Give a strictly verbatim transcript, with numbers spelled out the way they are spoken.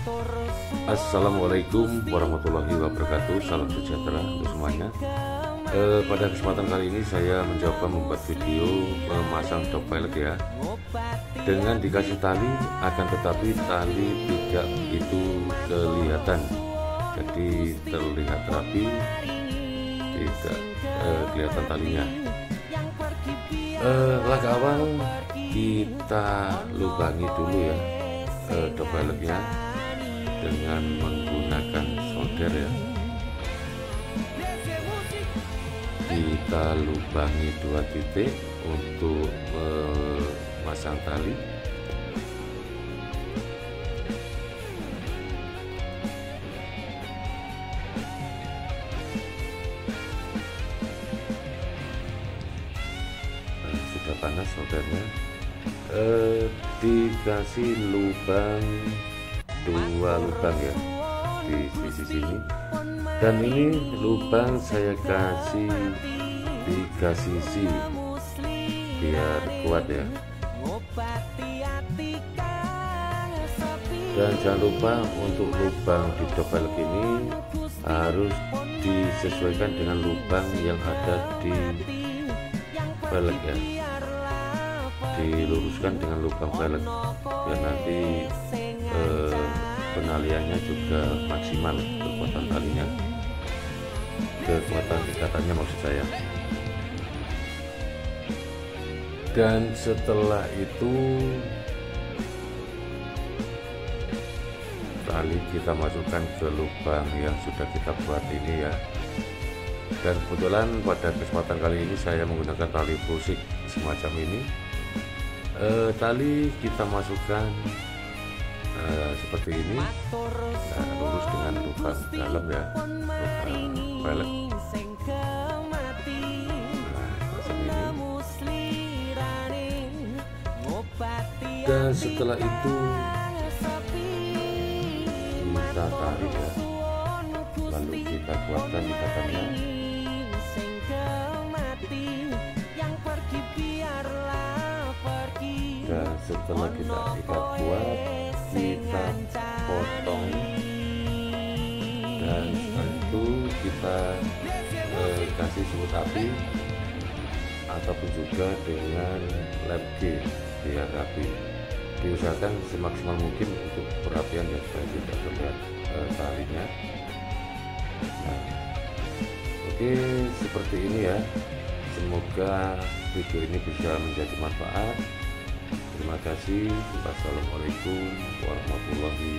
Assalamualaikum warahmatullahi wabarakatuh. Salam sejahtera untuk semuanya. eh, Pada kesempatan kali ini saya mencoba membuat video memasang dog pilot ya, dengan dikasih tali, akan tetapi tali tidak begitu kelihatan. Jadi terlihat rapi, tidak eh, kelihatan talinya. eh, Langkah awal kita lubangi dulu ya eh, dog pilotnya dengan menggunakan solder ya. Kita lubangi dua titik untuk memasang tali. Nah, sudah panas soldernya. eh, Dikasih lubang dua lubang ya di sisi sini, dan ini lubang saya kasih tiga sisi biar kuat ya. Dan jangan lupa untuk lubang di dog pilot ini harus disesuaikan dengan lubang yang ada di velg ya, diluruskan dengan lubang velg biar nanti eh, penaliannya juga maksimal, kekuatan talinya, kekuatan ikatannya maksud saya. Dan setelah itu tali kita masukkan ke lubang yang sudah kita buat ini ya. Dan kebetulan pada kesempatan kali ini saya menggunakan tali pusik semacam ini. e, Tali kita masukkan Uh, seperti ini, nah, lurus dengan lubang dalam ya, lubang velg. Nah, macam ini. Dan setelah itu kita tarik ya, lalu kita kuatkan ikatannya. Dan setelah kita ikat kuat, kita potong, dan setelah itu kita eh, kasih semut api ataupun juga dengan lem G biar rapi. Diusahakan semaksimal mungkin untuk perapian ya, supaya tidak terlihat eh, talinya. Nah, oke, seperti ini ya. Semoga video ini bisa menjadi manfaat. Terima kasih. Wassalamualaikum warahmatullahi